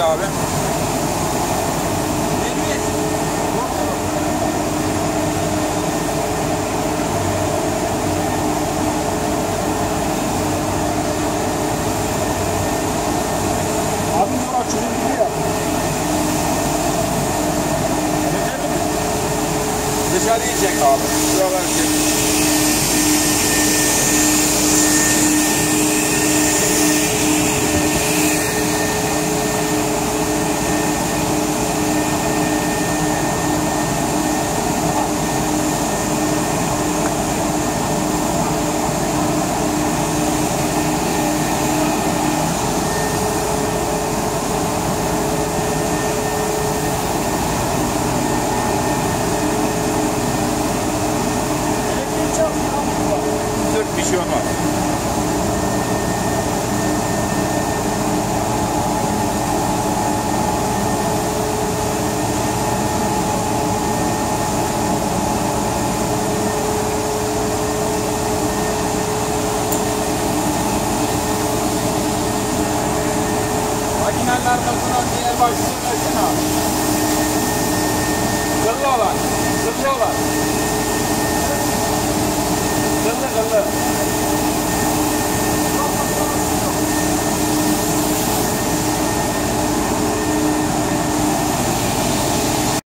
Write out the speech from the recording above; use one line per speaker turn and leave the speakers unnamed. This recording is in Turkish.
abi?
Abi yol açılıyor gibi ya.
Dışarı yiyecek abi. Şuralar için. Sırf bir şey olmaz. Makineler nasıl diğer başlığını açın abi. Zırlı olan. Zırlı olan.